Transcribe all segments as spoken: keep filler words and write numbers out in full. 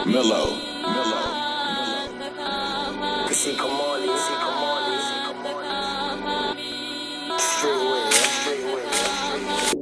Mellow, mellow, See, come on, see, come on, see, come on. Straight way, straight way, straight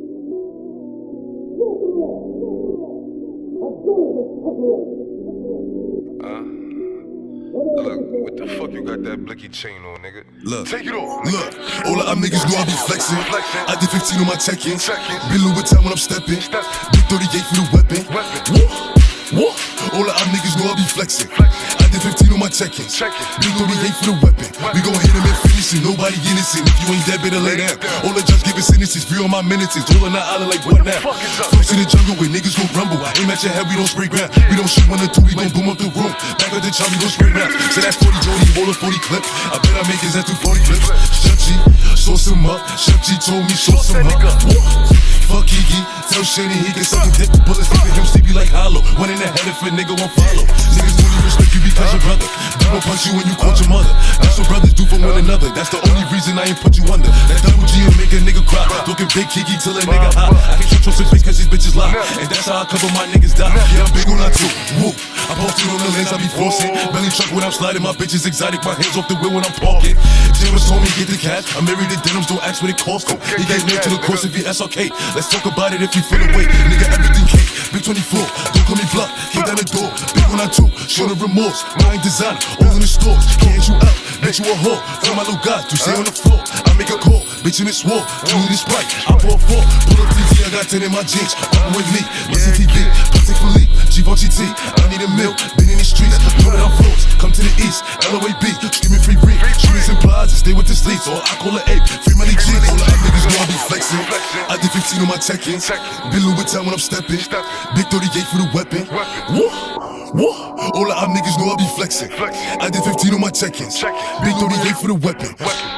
Uh, look, what the fuck you got that blicky chain on, nigga? Look, take it off. Look, all of our niggas know I be flexing. Flexing. I did fifteen on my check-in. Check-in. Been Louis Vuitton when I'm stepping. Big thirty-eight for the weapon. Weapon. Woo, woo. All of our niggas know I be flexing. I did fifteen on my check-in. Check-in. Big thirty-eight for the weapon. We gon' hit him and finish it. Nobody innocent. If you ain't dead, better lay down. All the judge giving sentences. Free on my minutes. Rolling that island like what now? Folks in the jungle where niggas gon' rumble. Aim at your head, we don't spray ground. We don't shoot one or two, we gon' boom up the room. Back at the chop, we gon' spray round. So that's forty Jody, roll a forty clip. I bet I make his ass through forty clips. Chef G, sauce him up. Chef G told me sauce him up. Fuck Kiki, tell Shady he can suck a dick. Bullets leaving him sleepy like hollow. One in the head if a nigga won't follow. Niggas only respect you because your brother. People punch you when you caught your mother. That's what brothers do for one another. That's the only reason I ain't put you under. That double G will make a nigga cry. Looking big Kiki till a nigga hot. I can shoot your face cause these bitches lie. And that's how I cover my niggas die. Yeah, I'm big on that too. Woo. I posted on the lens, I be forcing. Belly truck when I'm sliding, my bitch is exotic. My hands off the wheel when I'm parking. James told me get the cash. I'm married to denims, don't ask what it costs. He gave me to the course if he S R K. Let's talk about it if you feel away. Nigga, everything cake. Big twenty-four, don't call me bluff. Kick down the door. Big on that too. Show the remorse. Mine designer, all in the stores. Can't you out? Bet you a whore. Tell my little guys to stay on the floor. I make a call. Bitch in this war. Do this right. I pour a four. Pull up T V, I got ten in my jeans. Come with me. Listen T V. Plastic Philippe. Givenchy T. I need a meal. Been in the streets. Put it on floors. Come to the east. L O A B. Screaming free breed. Shooters and plies. Stay with the sleeves. Or I call it ape. Free money G. All the niggas know I be flexing. I did fifteen on my check-in. Been Louis Vuitton when I'm stepping. Big thirty-eight for the weapon. Woo, woo. All of our niggas know I be flexing. I did fifteen on my check-ins. Big thirty-eight for the weapon.